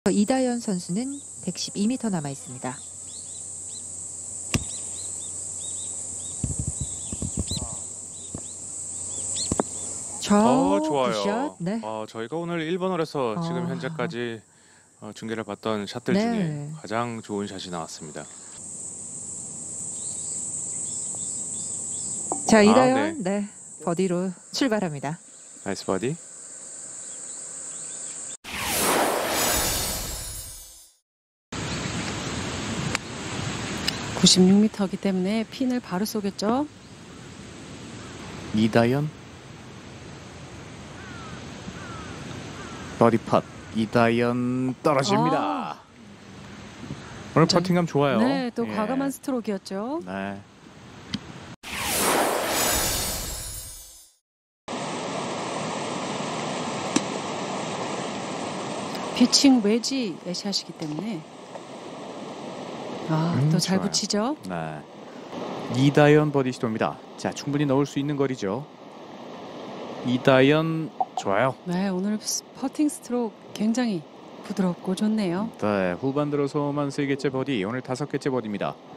이다연 선수는 112m 남아 있습니다. 좋아요. 굿샷. 네. 저희가 오늘 1번홀에서 지금 현재까지 중계를 봤던 샷들 중에 네. 가장 좋은 샷이 나왔습니다. 자, 이다연 네. 버디로 출발합니다. 나이스 버디. (96m)이기 때문에 핀을 바로 쏘겠죠. 이다연 버디 팟. 이다연 떨어집니다. 오늘 퍼팅감 좋아요. 네, 또 과감한 스트로크였죠. 네. 피칭 웨지 샷이기 때문에 또 잘 좋아요. 붙이죠. 네. 이다연 버디 시도입니다. 자, 충분히 넣을 수 있는 거리죠. 이다연 좋아요. 네, 오늘 퍼팅 스트로크 굉장히 부드럽고 좋네요. 네, 후반 들어서만 3개째 버디, 오늘 5개째 버디입니다.